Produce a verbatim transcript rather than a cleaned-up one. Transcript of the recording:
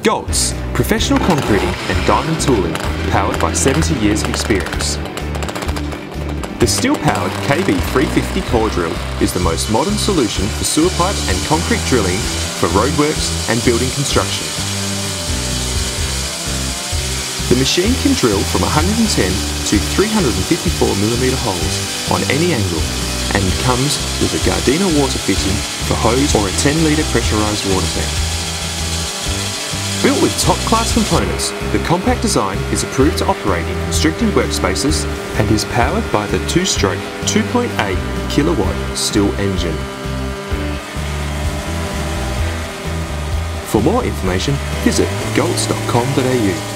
Goltz, professional concreting and diamond tooling, powered by seventy years of experience. The steel-powered K B three fifty core drill is the most modern solution for sewer pipe and concrete drilling for roadworks and building construction. The machine can drill from one hundred ten to three hundred fifty-four millimetre holes on any angle and comes with a Gardena water fitting for hose or a ten litre pressurised water tank. Built with top-class components, the compact design is approved to operate in constricting workspaces and is powered by the two-stroke two point eight kilowatt Stihl engine. For more information, visit goltz dot com dot a u.